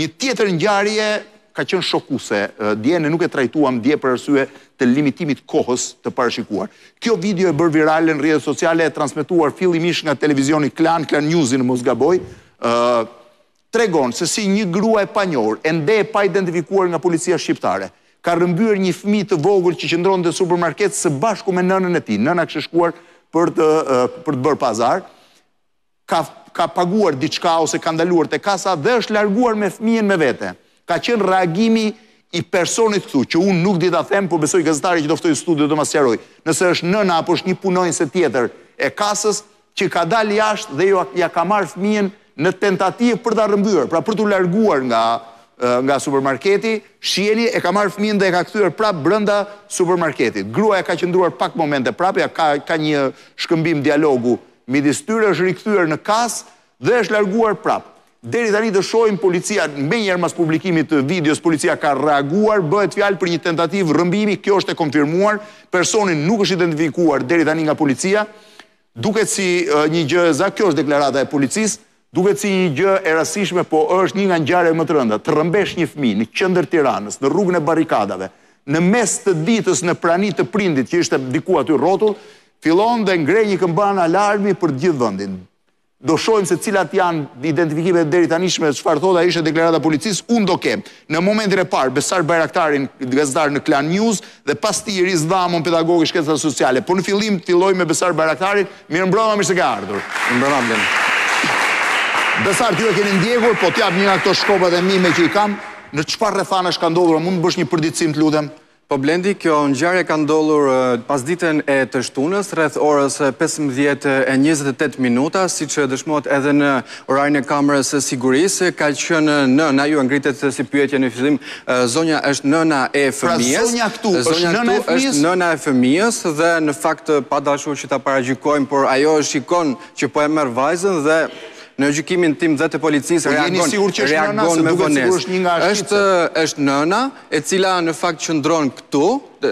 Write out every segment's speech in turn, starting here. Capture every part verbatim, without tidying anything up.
Një tjetër ngjarje ka qenë shokuse. Dje ne nuk e trajtuam dje për arsye të limitimit kohës të parashikuar. Kjo video e bërë virale në rrjetet sociale, e transmetuar fillimisht nga televizioni Klan, Klan News në mos gaboj, tregon se si një grua e panjohur, ende e pa identifikuar nga policia shqiptare, ka rrëmbyer një fëmijë të vogël që qëndronte në supermarket së bashku me nënën e tij. Nëna kishte shkuar për të për të bërë pazar. Ka ka paguar diçka ose ka ndaluar te kasa dhe është larguar me fëmijën me vete. Ka qenë reagimi i personit këtu, që unë nuk di ta them, por besoj gazetari që do ftoj studio do ma sqaroj. Nëse është nëna apo është një punonjëse tjetër e kasës që ka dalë jashtë dhe ja ka marrë fëmijën në tentativë për ta rrëmbyer, pra për t'u larguar nga nga supermarketi, shiheni e ka marrë fëmijën dhe e ka kthyer prapë brenda supermarketit. Gruaja ka qëndruar pak momente prapë, ja ka ka një shkëmbim dialogu midis tyre, është rikthyer në kasë dhe është larguar prapë. Deri tani të shohim policia, menjëherë mas publikimit të videos, policia ka reaguar, bëhet fjalë për një tentativë rrëmbimi, kjo është e konfirmuar, personi nuk është identifikuar deri tani nga policia, duket si uh, një gjë e zaktë, kjo është deklarata e policisë, duket si një gjë e rastishme, po është një nga ngjarjet më të rënda. Të rrëmbesh një fëmijë në qendër Tiranës, në rrugën e barrikadave, në mes të ditës në prani të prindit që ishte diku aty rrotull, fillon dhe ngre një këmban alarmi për të gjithë vendin. Do shohim se cilat janë identifikimet deri tanishme, çfarë thotë, ishte deklarata e policisë, unë do kem. Në momentin e parë Besar Bajraktarin, gazetar në Klan News, dhe pas tij Iris Dhamon, pedagog i shkencave sociale. Po në fillim filloj me Besar Bajraktarin, mirëmbrëma, mirë se ke ardhur. Mirëmbrëma Blen. Besar, ty e keni ndjekur, po t'jap një nga këto shkopat e mime që i kam, në çfarë rrethanash ka ndodhur, mund të bësh një përditësim, të lutem? Po Blendi, kjo ngjarje ka ndodhur pas ditën e të shtunës, rreth orës pesëmbëdhjetë e njëzet e tetë minuta, siç dëshmohet edhe në orarin e kamerës së sigurisë, ka qenë nëna, ju ngritet si pyetje në fillim, zonja është nëna e fëmijës. Pra zonja këtu është nëna e fëmijës? Është nëna e fëmijës dhe në fakt pa dashur që ta paragjykojmë, por ajo shikon që po e merr vajzën dhe në gjykimin tim dhe të policisë reagon me vonesë. Është është nëna e cila në fakt qëndron këtu,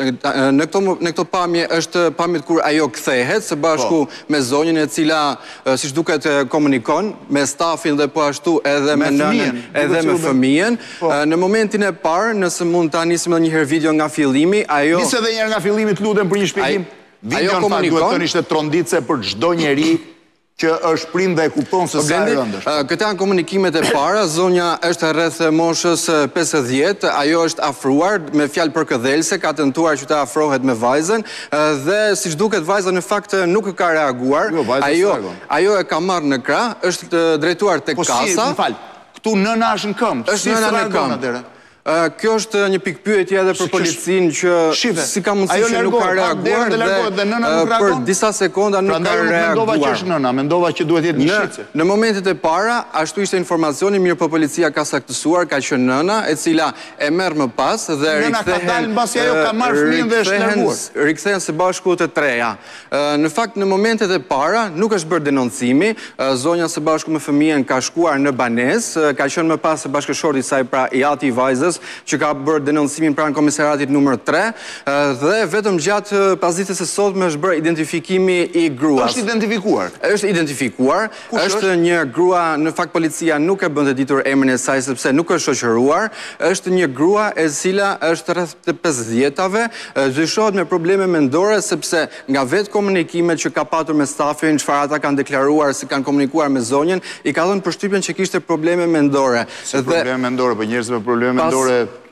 në këto në këto pamje është pamjet kur ajo kthehet së bashku me zonjën e cila siç duket komunikon me stafin dhe po ashtu edhe me nënën edhe me fëmijën. Në momentin e parë, nëse mund ta nisim edhe një herë video nga fillimi, ajo Nisë edhe një herë nga fillimi, të lutem për një shpjegim. Video në fakt duhet të ishte tronditse për çdo njeri që është prind dhe e kupton se sa e rëndë është. Këta janë komunikimet e para, zonja është rreth moshës pesëdhjetë, ajo është afruar me fjalë përkëdhelëse, ka tentuar që të afrohet me vajzën dhe siç duket vajza në fakt nuk ka reaguar. Ajo ajo e ka marrë në krah, është drejtuar tek kasa. Po si, më fal, këtu nëna është në këmbë. Është nëna në këmbë. Kjo është një pikë pyetje edhe për policinë që si ka mundësi që nuk ka reaguar dhe për disa sekonda nuk ka reaguar. Mendova që është nëna, mendova që duhet jetë një shitse. Në momentet e para, ashtu ishte informacioni, mirë po policia ka saktësuar, ka qenë nëna, e cila e merr më pas dhe nëna ka dalë mbasi ajo ka marrë fëmijën dhe është larguar. Rikthehen së bashku të treja. Në fakt në momentet e para nuk është bërë denoncimi, zonja së bashku me fëmijën ka shkuar në banesë, ka qenë më pas së bashkëshorti i saj, pra i ati i vajzës, që ka bërë denoncimin pranë komisariatit numër tre dhe vetëm gjatë pasditës së sotme është bërë identifikimi i gruas. Është identifikuar? Është identifikuar. Është një grua, në fakt policia nuk e bën të ditur emrin e saj sepse nuk është shoqëruar. Është një grua e cila është rreth të pesëdhjetave, dyshohet me probleme mendore sepse nga vetë komunikimet që ka patur me stafin, çfarë ata kanë deklaruar se kanë komunikuar me zonjën, i ka dhënë përshtypjen që kishte probleme mendore. Si probleme mendore, po njerëz me probleme mendore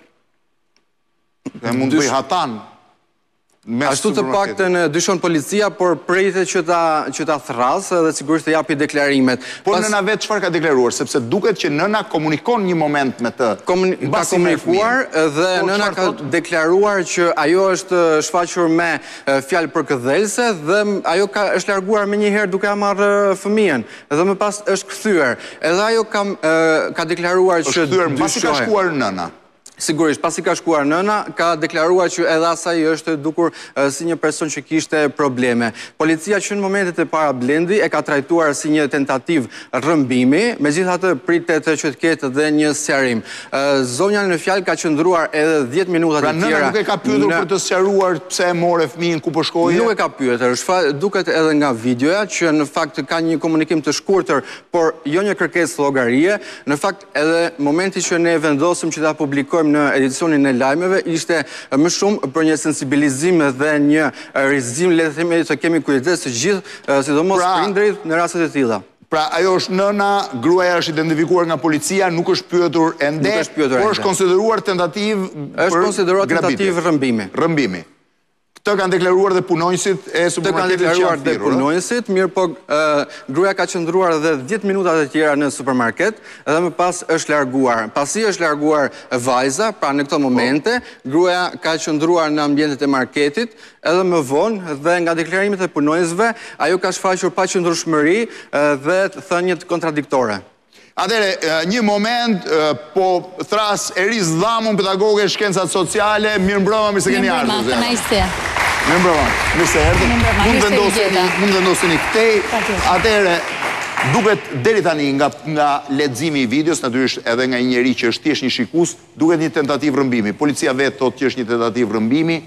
dhe mund të bëj hatan. Ashtu të paktën dyshon policia, por pritet që ta që ta thrasë dhe sigurisht të japi deklarimet. Po nëna vetë çfarë ka deklaruar, sepse duket që nëna komunikon një moment me të. Ka komunikuar dhe nëna ka deklaruar që ajo është shfaqur me fjalë përkëdhelëse dhe ajo ka është larguar menjëherë duke marrë fëmijën dhe më pas është kthyer. Edhe ajo ka ka deklaruar që mbasi ka shkuar nëna. Sigurisht, pasi ka shkuar nëna, ka deklaruar që edhe asaj është dukur si një person që kishte probleme. Policia që në momentet e para Blendi e ka trajtuar si një tentativ rrëmbimi, megjithatë pritet që të ketë dhe një sqarim. Zonja në fjalë ka qëndruar edhe dhjetë minuta të tjera. Pra nëna nuk e ka pyetur për të sqaruar pse e morë fëmijën, ku po shkoje? Nuk e ka pyetur, duket edhe nga videoja që në fakt ka një komunikim të shkurtër, por jo një kërkesë llogarie. Në fakt edhe momenti që ne vendosëm që ta publikojmë në edicionin e lajmeve ishte më shumë për një sensibilizim dhe një rizim, le të themi, të kemi kujdes të gjithë, sidomos prindërit në rastet e tilla. Pra ajo është nëna, gruaja është identifikuar nga policia, nuk është pyetur ende, por është konsideruar tentativ për është konsideruar tentativ rrëmbimi. Rrëmbimi. Të kanë deklaruar dhe punonjësit e supermarketit që janë thirrur. Të kanë deklaruar dhe punonjësit, mirë po gruaja ka qëndruar edhe dhjetë minuta të tjera në supermarket dhe më pas është larguar. Pasi është larguar vajza, pra në këto momente, gruaja ka qëndruar në ambientet e marketit edhe më vonë dhe nga deklarimet e punonjësve, ajo ka shfaqur pa qëndrueshmëri dhe thënjet kontradiktore. Atere, një moment, po thras Eris Dhamun, pedagoge shkencat sociale, mirë mbrëma, mirë se keni ardhur. Mirë mbrëma, të najse. Mirë mbrëma, mirë se erdhë. Mund vendoseni këtej. Atere, duket deri tani nga leximi i videos, natyrisht edhe nga një njeri që është thjesht një shikus, duket një tentativ rrëmbimi. Policia vetë thotë që është një tentativ rrëmbimi.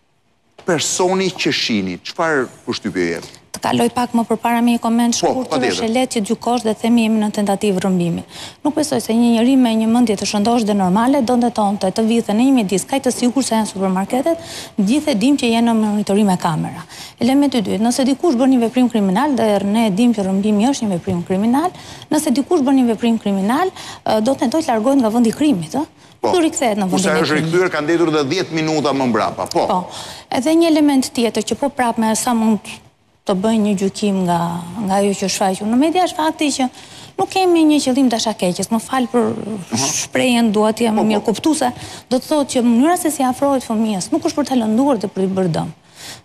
Personi që shihni, çfarë përshtypje jep? Të kaloj pak më përpara me një koment shkurtër, është e lehtë që gjykosh dhe themi jemi në tentativë rrëmbimi. Nuk besoj se një njeri me një mendje të shëndosh dhe normale do ndëtonte të vite në një mjedis kaq të sigurt se janë supermarketet, gjithë e dim që janë në monitorim me kamera. Elementi i dytë, nëse dikush bën një veprim kriminal, dhe ne e dim që rrëmbimi është një veprim kriminal, nëse dikush bën një veprim kriminal, do tentojë të largohet nga vendi i krimit, ë? Po, kurse është rikthyer ka ndetur dhe dhjetë minuta më mbrapa, po. Po, edhe një element tjetër që po prap me sa mund të bëj një gjykim nga ajo që shfaqur në media është fakti që nuk kemi një qëllim dashakeqës. Më fal për shprehjen, dua të jem më mirë kuptuese, do të thotë që mënyra se si afrohet fëmijës nuk është për ta lënduar dhe për t'i bërë dëm.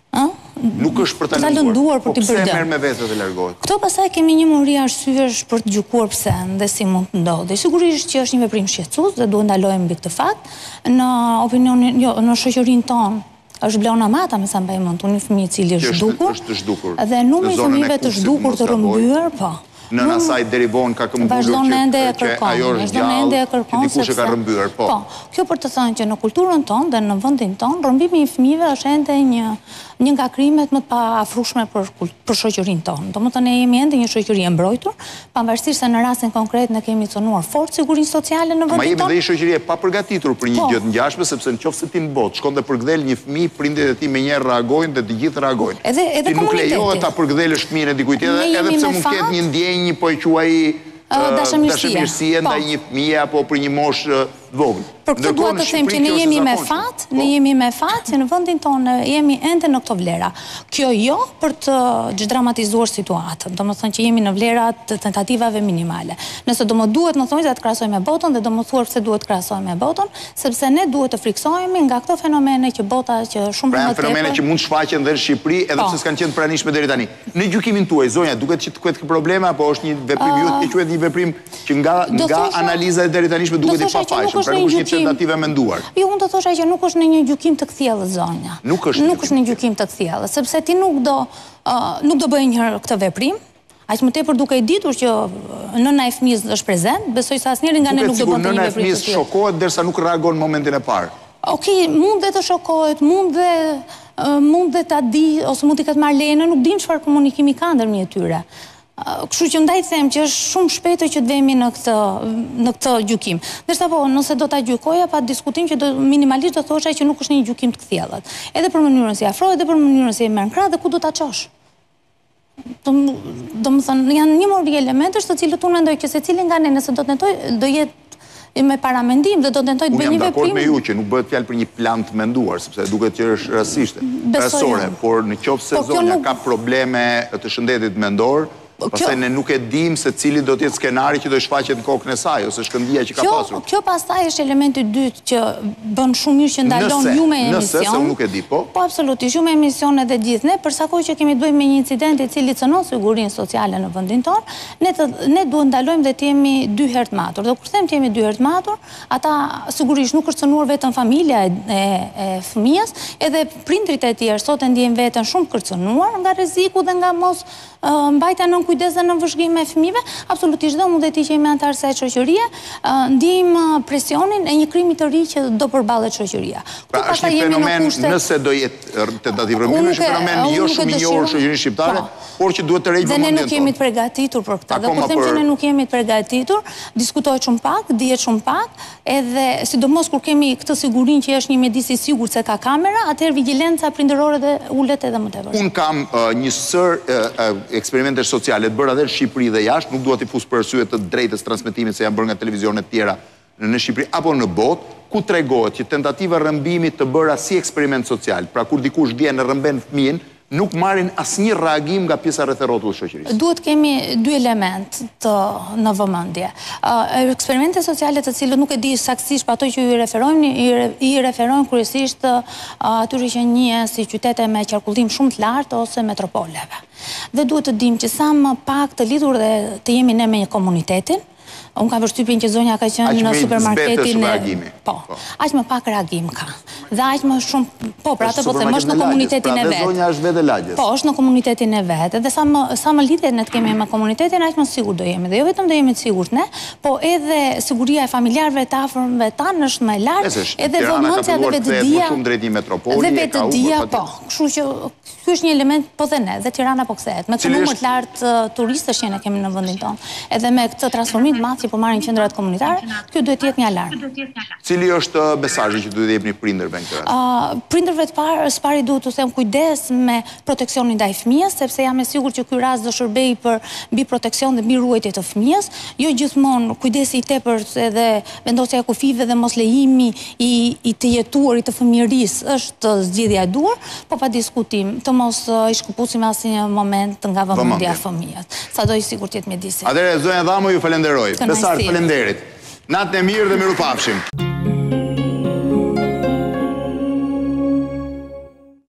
Nuk është për ta lënduar, po pse merr me vete dhe largohet? Këto pastaj kemi një muri arsyesh për të gjykuar pse dhe si mund të ndodhi. Sigurisht që është një veprim shqetësues dhe duhet ndalojmë mbi këtë fakt. Në opinionin, jo, në shoqërinë tonë është Blona Mata, me sa mbaj mend, një fëmijë i cili është zhdukur. Dhe numri i fëmijëve të zhdukur të rrëmbyer, po. Në asaj derivon ka këmbgulur që ajo është gjallë, që dikush e ka rrëmbyer, po. Kjo për të thënë që në kulturën tonë dhe në vendin tonë, rrëmbimi i fëmijëve është ende një një nga krimet më të paafrueshme për për shoqërinë tonë. Domethënë ne jemi ende një shoqëri e mbrojtur, pavarësisht se në rastin konkret ne kemi cënuar fort sigurinë sociale në vendin tonë. Ma jemi dhe një shoqëri e papërgatitur për një gjë të ngjashme, sepse nëse ti në botë shkon dhe përkthel një fëmijë, prindërit e tij menjëherë reagojnë dhe të gjithë reagojnë. Ti nuk lejohet ta përkthelesh fëmijën e dikujt tjetër, edhe pse mund të ketë një ndjenjë, po e quaj dashamirësie ndaj një fëmije apo për një moshë vogël. Për këtë dua të them që ne jemi me fat, ne jemi me fat që në vendin tonë jemi ende në këto vlera. Kjo jo për të çdramatizuar situatën, domethënë që jemi në vlera të tentativave minimale. Nëse do më duhet më thonjë se të krahasoj me botën dhe do më thuar pse duhet të krahasoj me botën, sepse ne duhet të friksohemi nga këto fenomene që bota që shumë më tepër. Pra fenomene që mund të shfaqen dhe në Shqipëri edhe pse s'kanë qenë pranishme deri tani. Në gjykimin tuaj, zonja, duket që të ketë probleme apo është një veprim ju të quhet një veprim që nga nga analiza deri tani më duket i papafajshëm, pra nuk është një tentativë menduar. Jo, unë të thosha që nuk është në një gjykim të kthjellës, zonja. Nuk është. Nuk është në gjykim të kthjellës, sepse ti nuk do nuk do bëj një këtë veprim. Aq më tepër duke i ditur që nëna e fëmijës është prezent, besoj se asnjëri nga ne nuk do bënte një veprim. Nëna e fëmijës shokohet derisa nuk reagon në momentin e parë. Okej, mund dhe të shokohet, mund dhe mund dhe ta di ose mund të ketë marrë lejen, nuk dim çfarë komunikimi ka ndërmjet tyre. Kështu që ndaj them që është shumë shpejtë që të vemi në këtë në këtë gjykim. Ndërsa po, nëse do ta gjykoja pa diskutim që do minimalisht do thosha që nuk është një gjykim të kthjellët. Edhe për mënyrën si afrohet, edhe për mënyrën si e merr krah dhe ku do ta çosh. Domethënë janë një mori elementesh të cilët unë mendoj që secili nga ne nëse do të tentoj do jetë me paramendim dhe do të tentoj të bëj një veprim. Unë jam dakord me ju që nuk bëhet fjalë për një plan të menduar, sepse duket që është rastësisht. Rastësore, por në qoftë se zonja ka probleme të shëndetit mendor, Pastaj ne nuk e dim se cili do t'jetë skenari që do shfaqet në kokën e saj, ose shkëmbia që ka pasur. Kjo pastaj është elementi dytë që bën shumë mirë që ndalon ju me emision. Nëse, se unë nuk e di, po? Po, absolutisht, ju me emision edhe gjithë ne, përsa kohë që kemi të bëjmë me një incident i cili cënon sigurinë sociale në vendin tonë, ne duhet ndalojmë dhe t'jemi dy herë të matur. Dhe kur them t'jemi dy herë të matur, ata sigurisht nuk është cënuar vetëm familja e fëmijës, edhe prindrit e tjerë sot e ndjen veten shumë kërcënuar nga rreziku dhe nga mos mbajtja nën kujdes dhe nën vëzhgim me fëmijëve, absolutisht dhe unë dhe ti që jemi antar se shoqëria, ndjejmë presionin e një krimi të ri që do përballet shoqëria. Pra është një fenomen, nëse do jetë tentativë rrëmbimi, është një fenomen jo shumë i njohur shoqërinë shqiptare, por që duhet të rejë vëmendjen tonë. Dhe ne nuk jemi të përgatitur për këtë. Dhe kur them që ne nuk jemi të përgatitur, diskutohet shumë pak, dihet shumë pak, edhe sidomos kur kemi këtë sigurinë që është një mjedis i sigurt se ka kamera, atëherë vigjilenca prindërore dhe ulet edhe më tepër. Un kam një sër eksperimente sociale të bëra edhe në Shqipëri dhe jashtë, nuk dua t'i fus për arsye të drejtës transmetimit se janë bërë nga televizionet tjera në Shqipëri apo në botë, ku tregohet që tentativa rrëmbimi të bëra si eksperiment social, pra kur dikush vjen e rrëmben fëmijën, nuk marrin asnjë reagim nga pjesa rreth e rrotullit shoqërisë. Duhet kemi dy element të në vëmendje. Eksperimente sociale të cilët nuk e di saktësisht, pa ato që ju referojnë, i referojnë kryesisht atyre që njihen si qytete me qarkullim shumë të lartë ose metropoleve. Dhe duhet të dimë që sa më pak të lidhur dhe të jemi ne me një komunitetin. Unë kam përshtypjen që zonja ka qenë në supermarketin e... Po, aq më pak reagim ka. Dhe aq më shumë... Po, pra atë po them, është në komunitetin e vetë. Pra dhe zonja është vetë e lagjes. Po, është në komunitetin e vetë. Dhe sa më lidhje ne të kemi me komunitetin, aq më sigur do jemi. Dhe jo vetëm do jemi të sigurt ne, po edhe siguria e familjarëve të afërmve tanë është më e lartë, edhe vëmendja dhe vetëdia. Dhe vetëdia, po. Kështu që ky është një element, po dhe ne, dhe Tirana po kthehet. Me këtë numër të lartë turistësh që ne kemi në vendin tonë. Edhe me këtë transformim të madh që po marrin qendrat komunitare, kjo duhet të jetë një alarm. Cili është mesazhi që duhet të jepni prindërve në këtë rast? Prindërve të parë, së pari duhet të them kujdes me proteksionin ndaj fëmijës, sepse jam e sigurt që ky rast do shërbej për mbi proteksion dhe mbi ruajtje të fëmijës. Jo gjithmonë kujdesi i tepërt edhe vendosja e kufive dhe mos lejimi i të jetuarit të fëmijërisë është zgjidhja e duhur, po pa diskutim të mos i shkëputim asnjë moment nga vëmendja e fëmijës. Sado i sigurt jetë mjedisi. Atëherë zonja Dhamo ju falenderoj. Besar, falenderit. Natën e mirë dhe mirupafshim.